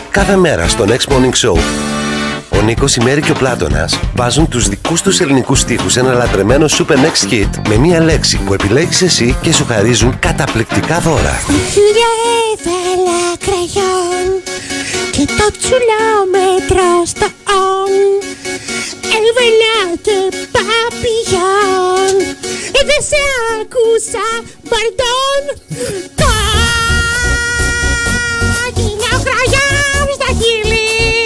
Κάθε μέρα στο Next Morning Show ο Νίκος, η Μέρη και ο Πλάτωνας βάζουν τους δικούς τους ελληνικούς στίχους σε ένα λατρεμένο Super Next Hit με μία λέξη που επιλέγεις εσύ και σου χαρίζουν καταπληκτικά δώρα. Χίλια έβαλα κραγιόν και το τσουλόμετρο στο on. Έβαλα και παπηγιόν, δεν σε άκουσα, μπαρντών. Κόκκινο κραγιόν στα χείλη,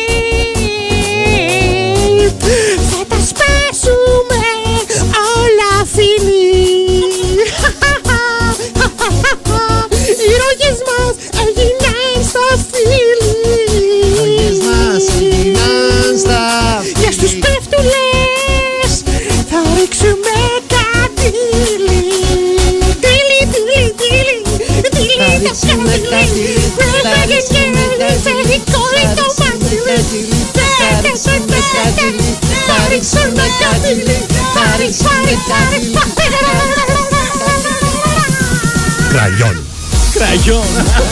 θα τα σπάσουμε όλα φίλοι. Οι ρόγες μας έγιναν στα φίλοι. Οι ρόγες μας έγιναν στα φίλοι. Για στους πέφτουλες θα ρίξουμε κατήλι. Τίλι, τίλι, τίλι, τίλι, Θα ρίξουμε κατήλι. Θα ρίξουμε κατήλι. Θα ρίξουμε κατήλι. Θα ρίξουμε κατήλι. Θα ρίξουμε κατήλι. Κραγιόν. Κραγιόν.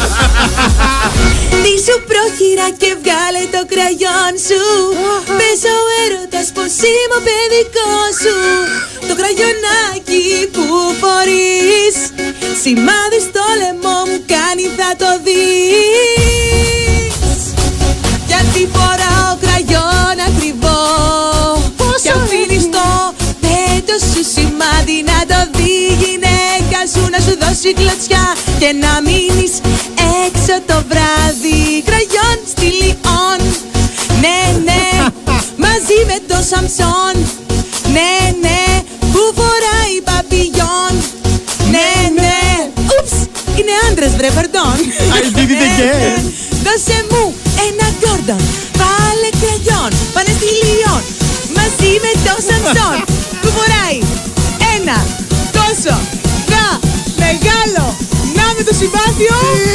Τι σου πρόχειρα και βγάλε το κραγιόν σου. Πες ο έρωτας πως είμαι ο παιδικό σου. Το κραγιονάκι που φορείς σημάδι στο λαιμό μου κάνει, θα το δεις. Γιατί φοράω κραγιόν ακριβό κι αφήνεις το πέτο σου σημάδι να το δει γυναίκα σου, να σου δώσει κλωτσιά και να μείνεις έξω το βράδυ. Κραγιόν στη Λιόν, ναι ναι, μαζί με το Σαμψόν, ναι ναι, που φοράει παπηγιόν, ναι ναι. Ούψ, είναι άντρας βρε, παρντών. I did it again. Δώσε μου ένα Γκόρντον, βάλε κραγιόν, πάνε στη Λιόν, μαζί με το Σαμψόν, που φοράει ένα τόσο μεγάλο, να με το συμπάθειο.